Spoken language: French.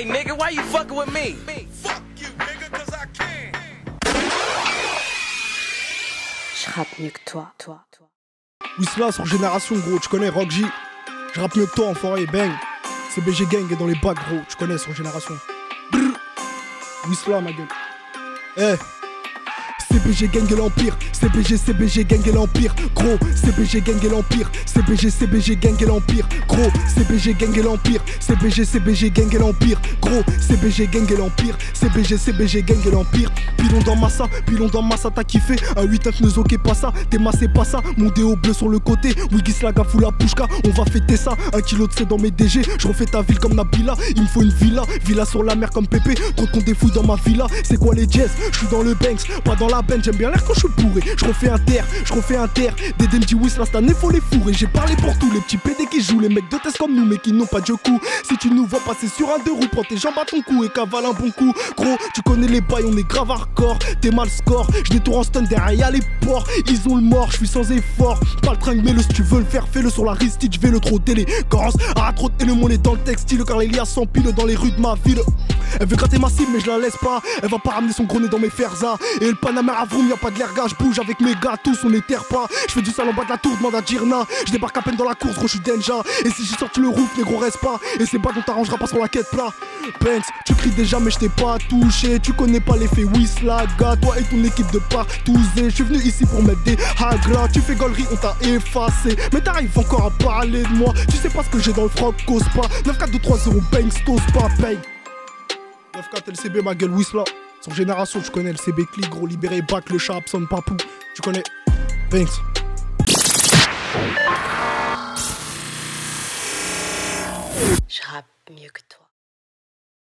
Hey nigga, why you fucking with me? Fuck you, nigga, cause I can. Je rappe mieux que toi. Wisla sur Génération, gros, tu connais Rock J. Je rappe mieux que toi, enfoiré, bang. CBG Gang est dans les bacs, gros, tu connais sur Génération. Brrr. Wisla, ma gueule. Eh. CBG Gang et l'Empire, CBG Gang et l'Empire, gros, CBG Gang et l'Empire, CBG Gang et l'Empire, gros, CBG Gang et l'Empire, CBG Gang et l'Empire, gros, CBG Gang et l'Empire, CBG Gang et l'Empire, pilon dans massa, t'as kiffé, un 8-9 ne zoquez pas ça, t'es massé pas ça, mon déo bleu sur le côté, Wiggy Slaga fout la pouchka, on va fêter ça, 1 kilo de C dans mes DG, je refais ta ville comme Nabila, il me faut une villa sur la mer comme Pépé, trop de con des fouilles dans ma villa, c'est quoi les jazz, je suis dans le Banks, pas dans la j'aime bien l'air quand je suis bourré. Je refais un terre. Des me dit oui, cette année faut les fourrer. J'ai parlé pour tous les petits PD qui jouent, les mecs de test comme nous, mais qui n'ont pas de coup. Si tu nous vois passer sur un 2 roues, prends tes jambes à ton cou et cavale un bon coup. Gros, tu connais les bails, on est grave hardcore. T'es mal score, je détourne en stun derrière y'a les porcs. Ils ont le mort, je suis sans effort. Pas le tringue, mais le si tu veux le faire, fais-le sur la Ristich, je vais le trop d'élégance. Arrête trop et le monde est dans le textile, car les liens s'empilent dans les rues de ma ville. Elle veut gratter ma cible mais je la laisse pas. Elle va pas ramener son gros nez dans mes ferzas. Et le Panamère à vroom, y'a pas de l'erga. Je bouge avec mes gars, tous on les terre pas. Je fais du sale en bas de la tour, demande à Girna. Je débarque à peine dans la course, gros je suis Denja. Et si j'ai sorti le roof, négro reste pas. Et c'est pas qu'on t'arrangera pas sur la quête plat. Banks, tu cries déjà mais je t'ai pas touché. Tu connais pas l'effet Wislaga. Toi et ton équipe de partouzés. Je suis venu ici pour mettre des hagras. Tu fais gaulerie, on t'a effacé. Mais t'arrives encore à parler de moi. Tu sais pas ce que j'ai dans le froc, cause pas. 9-4-2-3-0, Banks, t'oses pas, paye. 9-4 LCB ma gueule Wisla. Sur Génération tu connais LCB Click, gros libéré back, le chat Abson Papou. Tu connais Banks. Je rappe mieux que toi.